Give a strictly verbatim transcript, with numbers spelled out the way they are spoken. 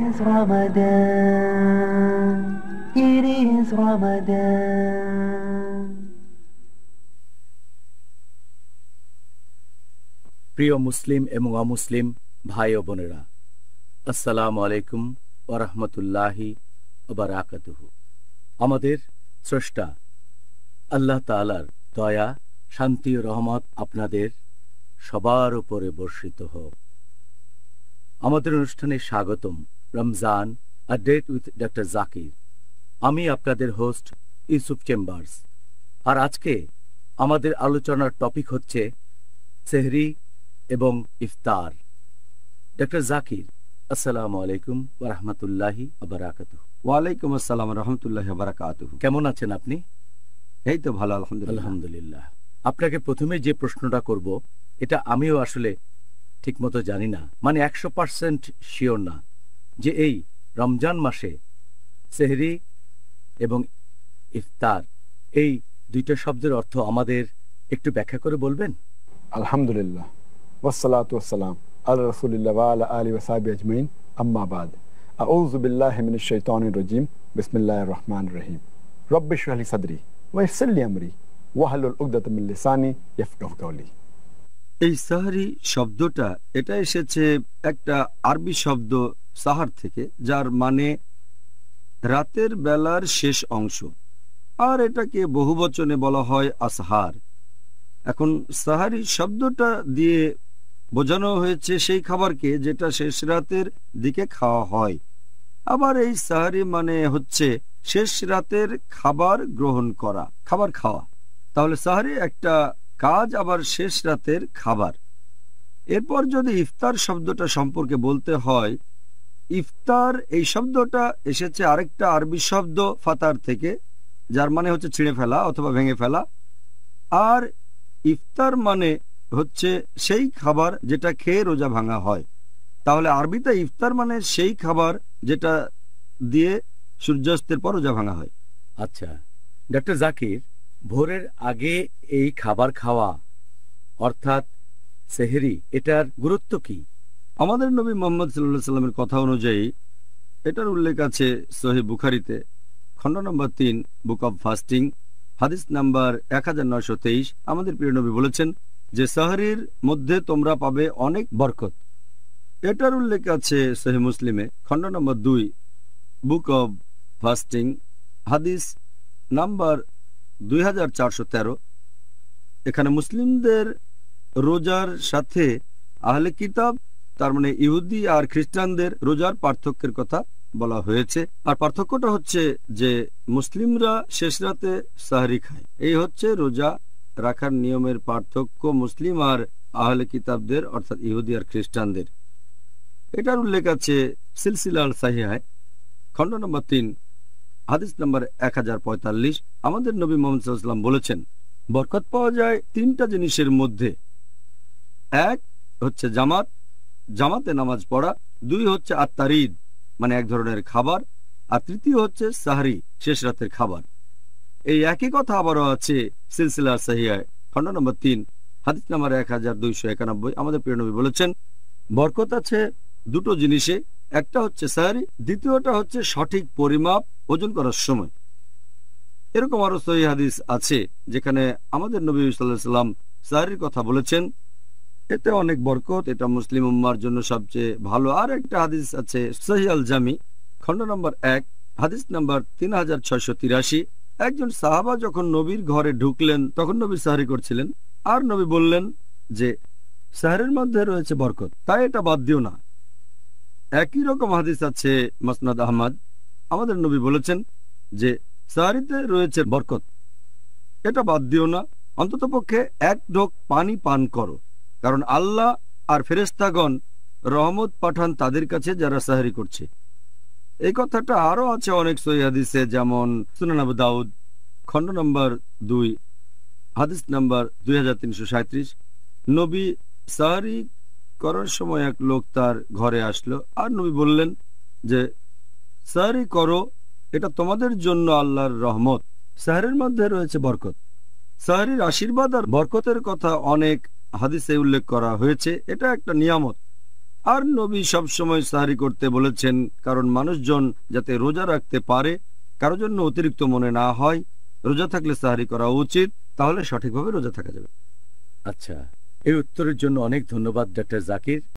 is Ramadan. It is Ramadan. প্রিয় মুসলিম এবং অমুসলিম ভাই ও বোনেরা, আসসালামু আলাইকুম ওয়া রাহমাতুল্লাহি ওয়া বারাকাতুহু। আমাদের স্রষ্টা আল্লাহ তাআলার দয়া, শান্তি ও রহমত আপনাদের সবার উপরে বর্ষিত হোক। আমাদের অনুষ্ঠানে স্বাগতম। Ramzan a date with doctor Zakir. আমি আপনাদের হোস্ট ইউসুফ চেম্বার্স। আর আজকে আমাদের আলোচনার টপিক হচ্ছে সেহরি এবং ইফতার। ডক্টর জাকির, আসসালামু আলাইকুম ওয়া রাহমাতুল্লাহি ওয়া বারাকাতুহু। ওয়ালাইকুম আসসালাম ওয়া রাহমাতুল্লাহি ওয়া বারাকাতুহু। কেমন আছেন আপনি? এই তো ভালো, আলহামদুলিল্লাহ। আলহামদুলিল্লাহ। আপনাকে প্রথমে যে প্রশ্নটা করব, এটা আমিও আসলে ঠিকমতো জানি না, মানে একশো পার্সেন্ট শিওর না, যে এই রমজান মাসে সেহরি এবং ইফতার এই দুইটা শব্দের অর্থ আমাদের একটু ব্যাখ্যা করে বলবেন? আলহামদুলিল্লাহ, ওয়াসসালাতু ওয়াসসালাম আলা রাসূলিল্লাহ ওয়া আলা আলিহি ওয়া সাহবিহি আজমাইন, আম্মা বাদ। আউযু বিল্লাহি মিনাশ শাইতানির রাজীম। বিসমিল্লাহির রহমানির রহিম। রব্বি ইশরাহ লি সাদরি ওয়া ইয়াসসির লি আমরি ওয়াহলুল উকদাতাম মিন লিসানি ইয়াফকাহু কাওলি। এই সাহরি শব্দটা এটা এসেছে একটা আরবি শব্দ সাহার থেকে, যার মানে রাতের বেলার শেষ অংশ, আর এটাকে বহুবচনে বলা হয় আসহার। এখন সাহারি শব্দটা দিয়ে বোঝানো হয়েছে সেই খাবারকে যেটা শেষ রাতের দিকে খাওয়া হয়। আবার এই সাহারি মানে হচ্ছে শেষ রাতের খাবার গ্রহণ করা, খাবার খাওয়া। তাহলে সাহারি একটা কাজ, আবার শেষ রাতের খাবার। এরপর যদি ইফতার শব্দটা সম্পর্কে বলতে হয়, ইফতার এই শব্দটা এসেছে আরেকটা আরবি শব্দ ফাতার থেকে, যার মানে হচ্ছে ছিঁড়ে ফেলা অথবা ভেঙে ফেলা। আর ইফতার মানে হচ্ছে সেই খাবার যেটা খেয়ে রোজা ভাঙা হয়। তাহলে আরবিতে ইফতার মানে সেই খাবার যেটা দিয়ে সূর্যাস্তের পর রোজা ভাঙা হয়। আচ্ছা ডক্টর জাকির, ভোরের আগে এই খাবার খাওয়া অর্থাৎ সেহরি, এটার গুরুত্ব কি? আমাদের নবী মুহাম্মদ সাল্লাল্লাহু আলাইহি সাল্লামের কথা অনুযায়ী এটার উল্লেখ আছে সহিহ বুখারীতে, খণ্ড নম্বর তিন, বুক অব ফাস্টিং, হাদিস নাম্বার এক হাজার নয়শো তেইশ। আমাদের প্রিয় নবী বলেছেন যে সাহরির মধ্যে তোমরা পাবে অনেক বরকত। এটার উল্লেখ আছে সহিহ মুসলিমে, খণ্ড নম্বর দুই, বুক অব ফাস্টিং, হাদিস নাম্বার দুই হাজার চারশো তেরো। এখানে মুসলিমদের রোজার সাথে আহলে কিতাব, তার মানে ইহুদি আর খ্রিস্টানদের রোজার পার্থক্যের কথা বলা হয়েছে। আর পার্থক্যটা হচ্ছে যে মুসলিমরা শেষ রাতে সাহরি খায়। এই হচ্ছে রোজা রাখার নিয়মের পার্থক্য মুসলিম আর আহলে কিতাবদের, অর্থাৎ ইহুদি আর খ্রিস্টানদের। এটার উল্লেখ আছে সিলসিলা আল সাহিহায়, খণ্ড নম্বর তিন, হাদিস নম্বর এক হাজার পঁয়তাল্লিশ। আমাদের নবী মুহাম্মদ সাল্লাল্লাহু আলাইহি ওয়াসাল্লাম বলেছেন বরকত পাওয়া যায় তিনটা জিনিসের মধ্যে। এক হচ্ছে জামাত, জামাতে নামাজ পড়া। দুই হচ্ছে আত্তারিদ, মানে এক ধরনের খাবার। আর তৃতীয় হচ্ছে সাহরি, শেষ রাতের খাবার। এই একই কথা আবারও আছে সিলসিলা সাহিহায়, খণ্ড নম্বর তিন, হাদিস নম্বর এক হাজার দুইশো একানব্বই। আমাদের প্রিয় নবী বলেছেন বরকত আছে দুটো জিনিসে, একটা হচ্ছে সাহরি, দ্বিতীয়টা হচ্ছে সঠিক পরিমাপ ওজন করার সময়। এরকম আরো সহিহ হাদিস আছে যেখানে আমাদের নবী সাল্লাল্লাহু আলাইহি সাল্লাম সাহরির কথা বলেছেন, এতে অনেক বরকত, এটা মুসলিম উম্মার জন্য সবচেয়ে ভালো। আর একটা হাদিস আছে সহিহ আল জামি, খণ্ড নম্বর এক, হাদিস নাম্বার তিন হাজার ছয়শো তিরাশি। একজন সাহাবা যখন নবীর ঘরে ঢুকলেন তখন নবী সাহরি করছিলেন, আর নবী বললেন যে সাহরির মধ্যে রয়েছে বরকত, তাই এটা বাদ দিও না। একই রকম হাদিস আছে মুসনাদ আহমদ। আমাদের নবী বলেছেন যে সাহরিতে রয়েছে বরকত, এটা বাদ দিও না, অন্ততপক্ষে এক ঢোক পানি পান করো, কারণ আল্লাহ আর ফেরেশতাগণ রহমত পাঠান তাদের কাছে যারা সাহরি করছে। এই কথাটা আরো আছে অনেক সহিহ হাদিসে, যেমন সুনান আবু দাউদ, খণ্ড নম্বর দুই, হাদিস নাম্বার দুই হাজার তিনশো সাঁত্রিশ। নবী সাহরি করার সময় এক লোক তার ঘরে আসলো, আর নবী বললেন যে সাহরি করো, এটা তোমাদের জন্য আল্লাহর রহমত, সাহরির মধ্যে রয়েছে বরকত। সাহরির আশীর্বাদ আর বরকতের কথা অনেক হাদিসে উল্লেখ করা হয়েছে। এটা একটা নিয়ামত, আর নবী সবসময় সাহারি করতে বলেছেন, কারণ মানুষজন যাতে রোজা রাখতে পারে, কারোর জন্য অতিরিক্ত মনে না হয়। রোজা থাকলে সাহারি করা উচিত, তাহলে সঠিকভাবে রোজা থাকা যাবে। আচ্ছা, এই উত্তরের জন্য অনেক ধন্যবাদ ডাক্তার জাকির।